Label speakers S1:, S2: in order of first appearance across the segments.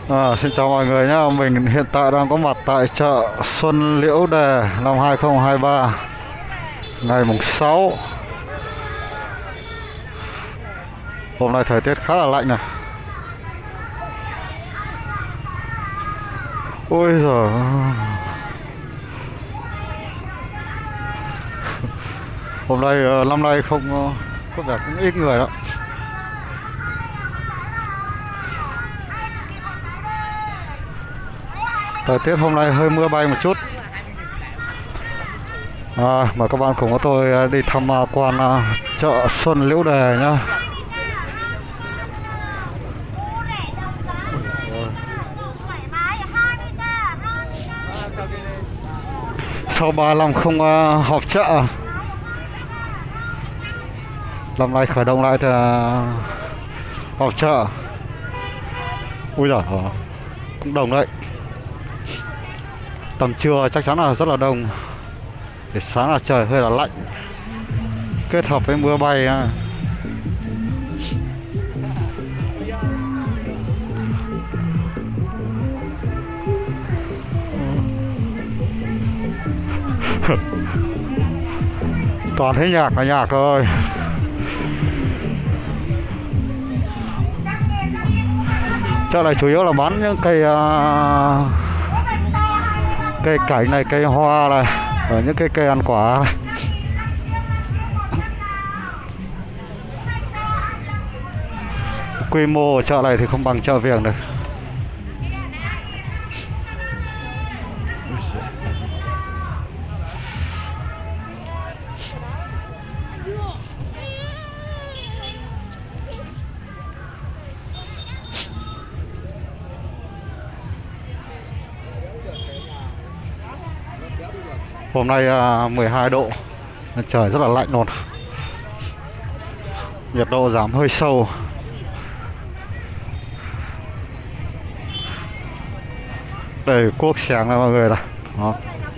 S1: Xin chào mọi người nhé. Mình hiện tại đang có mặt tại chợ Xuân Liễu Đề năm 2023, ngày mùng 6. Hôm nay thời tiết khá là lạnh này. Ôi giời. Hôm nay năm nay không có vẻ cũng ít người đó. Thời tiết hôm nay hơi mưa bay một chút. Mời các bạn cùng với tôi đi tham quan chợ Xuân Liễu Đề nhá. Sau 3 năm không họp chợ, năm nay khởi động lại thì họp chợ. Ui giời, cũng đông đấy. Tầm trưa chắc chắn là rất là đông. Để sáng là trời hơi là lạnh, kết hợp với mưa bay. Toàn thấy nhạc là nhạc thôi. Chợ này chủ yếu là bán những cây cây cảnh này, cây hoa này, và những cái cây ăn quả này. Quy mô chợ này thì không bằng chợ Viềng được. Hôm nay 12 độ, trời rất là lạnh luôn. Nhiệt độ giảm hơi sâu. Đây cuốc xẻng này mọi người này. Đó.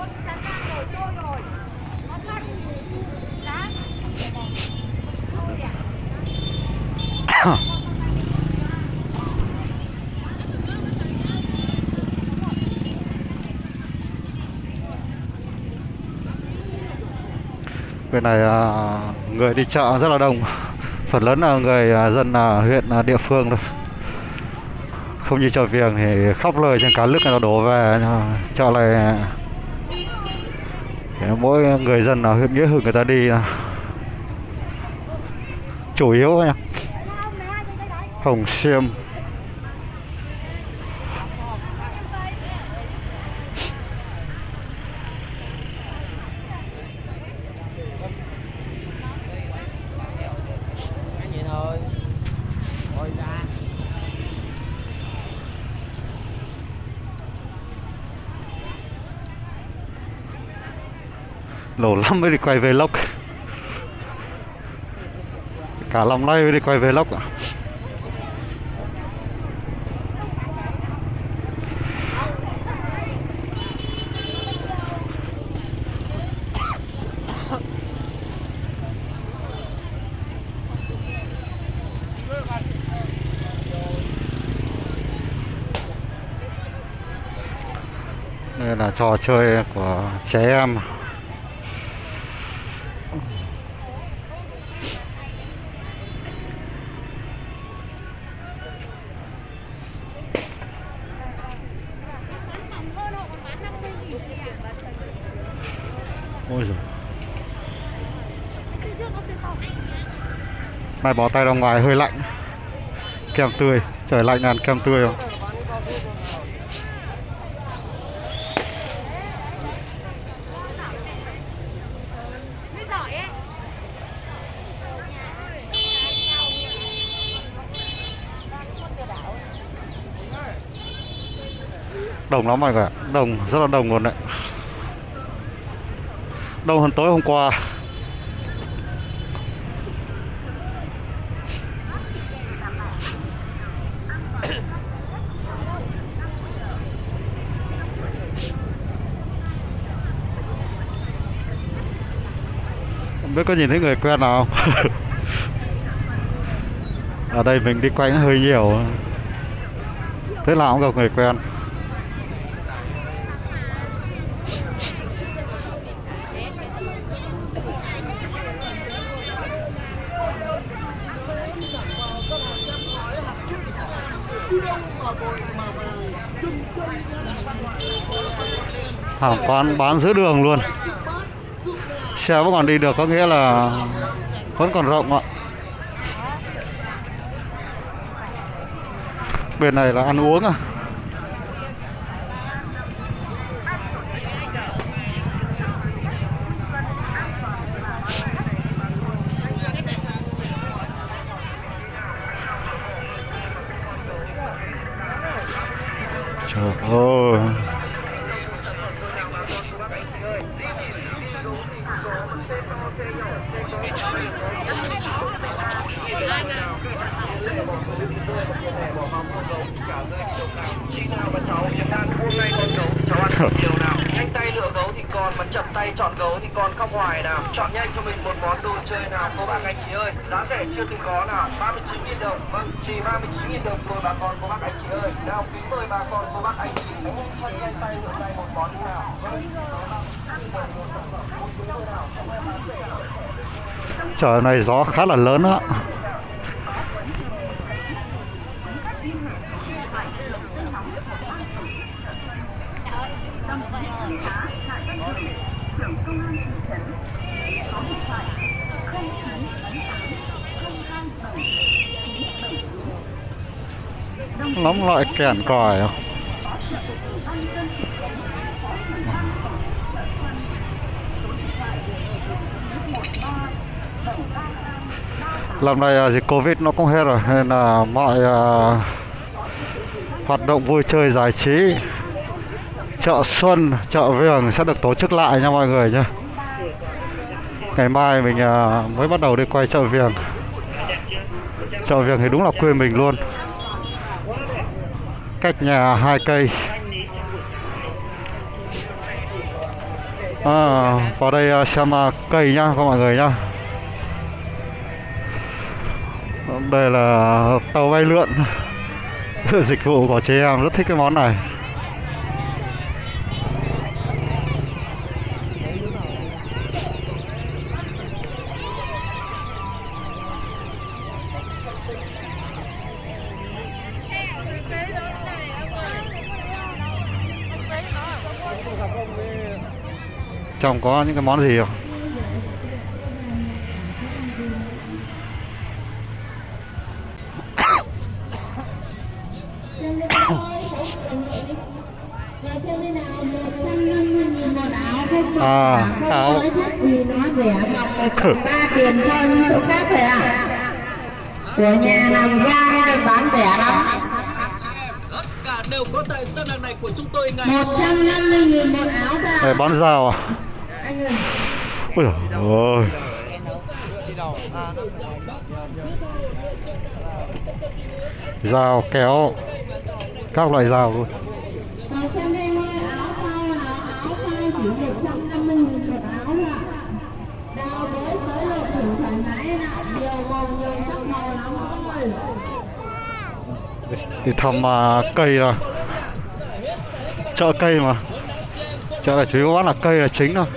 S1: Bên này người đi chợ rất là đông. Phần lớn là người dân huyện địa phương thôi. Không như chợ Viềng thì khắp nơi trên cả nước người ta đổ về. Chợ này mỗi người dân ở huyện Nghĩa Hưng người ta đi chủ yếu nha. Hồng Xiêm, lâu lắm mới đi quay vlog. Cả năm nay mới đi quay vlog. Đây là trò chơi của trẻ em. Ôi giời. Này bỏ tay ra ngoài hơi lạnh. Kem tươi, trời lạnh ăn kem tươi không? Đông lắm mọi người ạ, đông, rất là đông luôn đấy. Đông hơn tối hôm qua. Không biết có nhìn thấy người quen nào không? Ở đây mình đi quanh hơi nhiều. thế nào cũng gặp người quen. Hàng quán bán giữa đường luôn, xe vẫn còn đi được, có nghĩa là vẫn còn rộng ạ. Bên này là ăn uống à. Trời ơi.
S2: Nhiều nào, nhanh tay lựa gấu thì còn, mà chậm tay chọn gấu thì còn khóc hoài nào. Chọn nhanh cho mình một món đồ chơi nào cô bác anh chị ơi. Giá rẻ chưa từng có nào, 39.000 đồng. Vâng, chỉ 39.000 đồng thôi bà con cô bác anh chị ơi. Nào kính mời bà con cô bác anh chị. Chọn nhanh tay lựa tay một món nào.
S1: Trời này gió khá là lớn á. Lắm loại kèn còi à. Lần này dịch Covid nó cũng hết rồi nên là mọi hoạt động vui chơi giải trí, chợ xuân, chợ viềng sẽ được tổ chức lại nha mọi người nhé. Ngày mai mình mới bắt đầu đi quay chợ viềng. Chợ viềng thì đúng là quê mình luôn, cách nhà 2 cây. Vào đây xem cây nhá các mọi người nhá. Đây là tàu bay lượn, dịch vụ của chị em rất thích cái món này. Trong có những cái món gì không? Áo
S3: vì nó rẻ mọc 3 tiền so với chỗ khác rồi ạ. Của nhà làm ra nên bán rẻ lắm.
S4: Tất cả đều có tại gian hàng này của chúng tôi ngày
S3: 150.000 một áo ra.
S1: Đây bán rào à?
S3: Anh ơi.
S1: Ôi giời ơi. Rào kéo, các loại rào luôn.
S3: Và xem đây ơi, áo phao chỉ 150.000 một áo ạ. Đào với sới lột thử thoải mái ạ, nhiều màu nhiều sắc màu lắm thôi.
S1: Đi thăm cây rồi. Chợ cây mà. Chợ này chủ yếu bán là cây là chính thôi.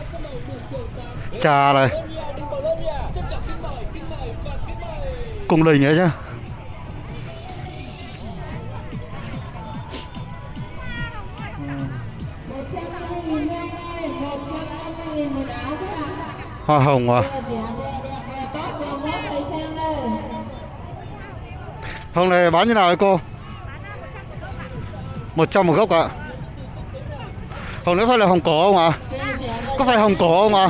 S1: Trà này, cung đình ấy chứ. Hoa hồng à? Hồng này bán như nào ấy cô? 100 một gốc ạ. Hồng đấy phải là hồng cổ không ạ? Có phải hồng cổ không ạ?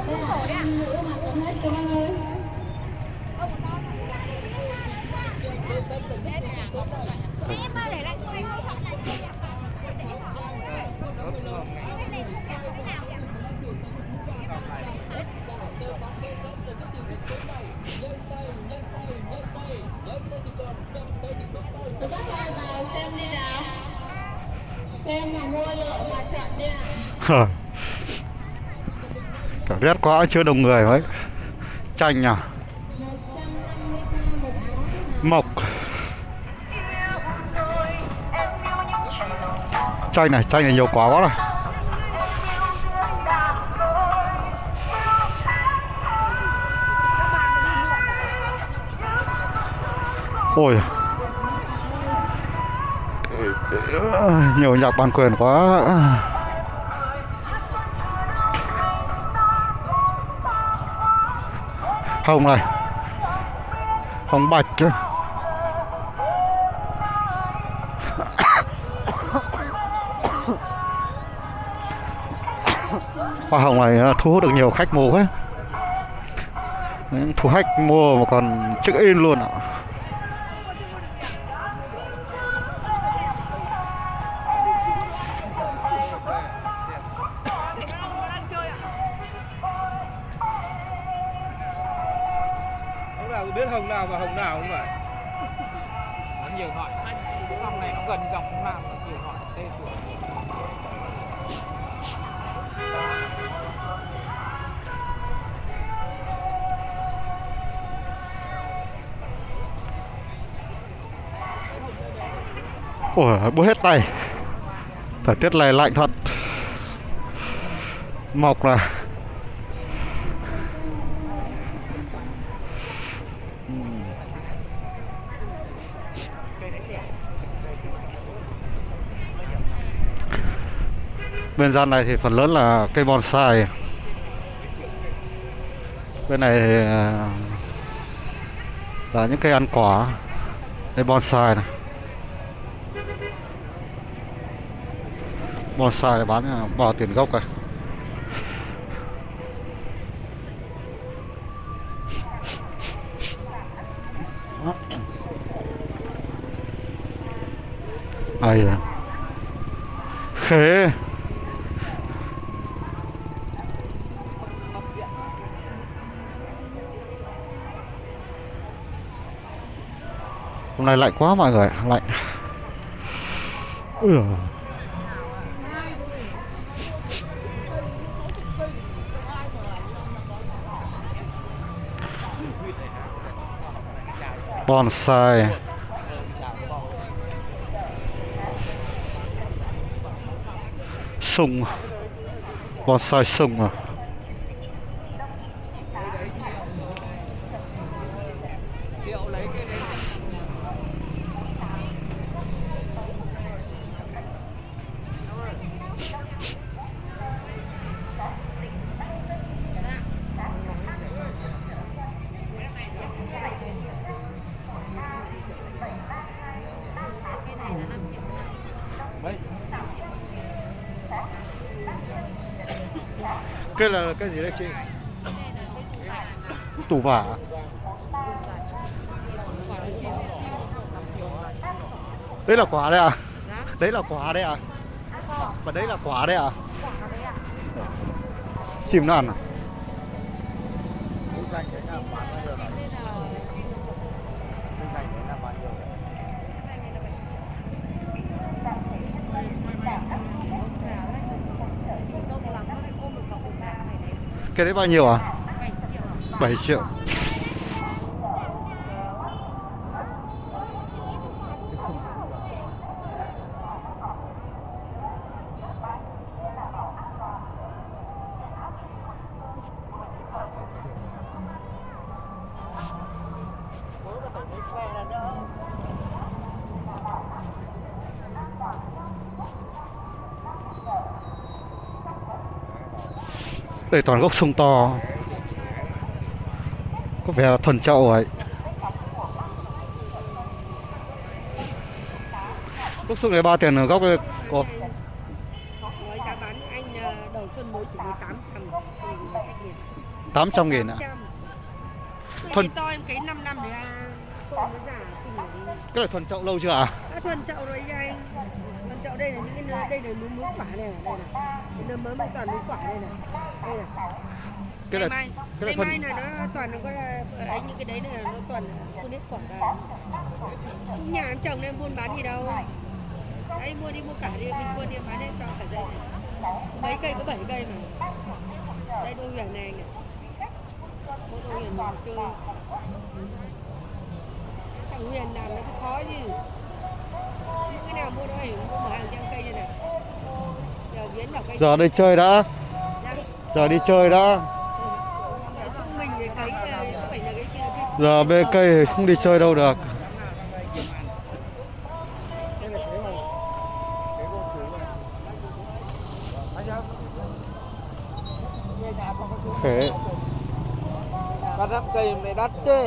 S3: Xem mà mua lựa mà chọn đi ạ.
S1: Cảm giác quá chưa đông người mấy. Chanh à? Mộc. Chanh này nhiều quá này. Ôi, nhiều nhạc bản quyền quá. Hồng này, hồng bạch kia. Hoa hồng này thu hút được nhiều khách mua ấy. Thu khách mua mà còn check in luôn ạ.
S5: Biết hồng nào và hồng nào không vậy? Nó nhiều loại. Cái dòng này nó gần dòng sông Lam, nó nhiều loại tên của.
S1: Ủa, bút hết tay. Thời tiết này lạnh thật. Mọc này. Bên gian này thì phần lớn là cây bonsai. Bên này là những cây ăn quả. Đây bonsai này. Bonsai này bán bỏ tiền gốc này. Ai à? Khế. Hôm nay lạnh quá mọi người, lạnh. Bonsai. Sung. Bonsai sung à. Cái là cái gì đây chị? Tủ vả. Đấy là quả đấy à? Đấy là quả đấy à? Và đấy là quả đấy à? Chìm nó ăn à? Cái đấy bao nhiêu à? 7 triệu. Đây toàn gốc sung to. Có vẻ là thuần chậu ấy. Gốc sung này bao tiền ở gốc đây cô?
S6: Nói giá bán anh đầu xuân mới chỉ với
S1: 800.000 ạ.
S6: Thuần to em cấy 5 năm để cô mới giả xinh rồi.
S1: Cái này thuần chậu lâu chưa ạ?
S6: Thuần chậu rồi anh. Thuần chậu đây là những cái nơi, đây là núm quả này này. Đây này. Cái mới mới toàn núm quả đây này. Đây này. Cái này cây mai là nó toàn nó có là ấy, những cái đấy là nó toàn phun hết quả ra. Nhà em trồng em buôn bán gì đâu. Đấy mua đi mua cả đi, mình buôn đi bán hết cho cả dây này. Mấy cây có 7 cây mà. Đây đôi huyền này này. Mỗi đôi huyền mình chơi. Thằng huyền làm nó khó gì. Những cái nào mua đó thì mua mở hàng trăm cây như này. biến vào cây.
S1: Giờ đi chơi đã. Giờ đi chơi đã.
S6: Xung mình thì cấy có phải là cái
S1: Giờ bê cây thì không đi chơi đâu được. Khế.
S5: Bắt rắp cây này đắt chứ.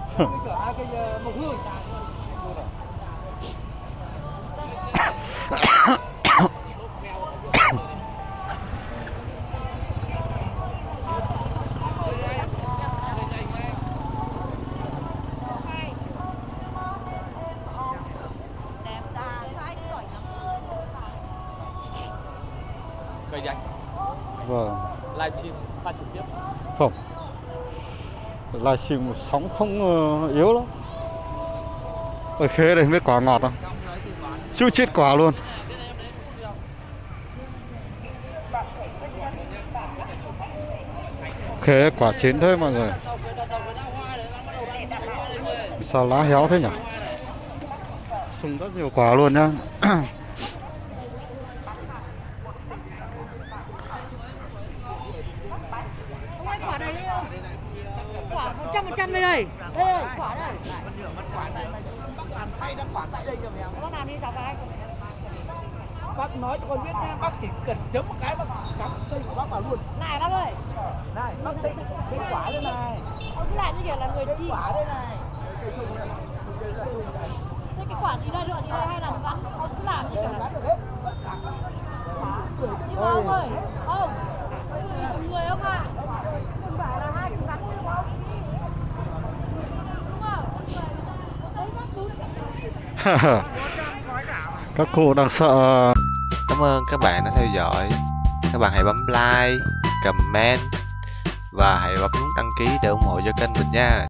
S5: Cây gì anh?
S1: Vâng.
S5: Livestream phát trực tiếp.
S1: Không. Livestream sóng không yếu lắm. Ở Khế đây biết quả ngọt không? Chú chết quả luôn. Khế quả chín thế mọi người. Sao lá héo thế nhỉ? Sung rất nhiều quả luôn nhá.
S6: quả này quả 100% đây này. Đây đây, quả đây. Bác làm tay đang quả tại đây cho mẹ. Bác làm đi chào cái. Bác nói cho con biết nha, bác chỉ cần chấm một cái bác cắm cây của bác vào luôn. Này bác ơi. Này, bác thấy cái quả đây này. Ông cứ làm như kiểu là người đi quả đây này. Thế cái quả gì đây, lựa gì đây hay là gắn? Ông cứ làm như kiểu là gắn được hết. Nhưng mà ông ơi, ông cùng người ông ạ. Không phải là hai cùng gắn với ông. Đúng không?
S1: Các cụ đang sợ.
S7: Cảm ơn các bạn đã theo dõi. Các bạn hãy bấm like, comment và hãy bấm nút đăng ký để ủng hộ cho kênh mình nha.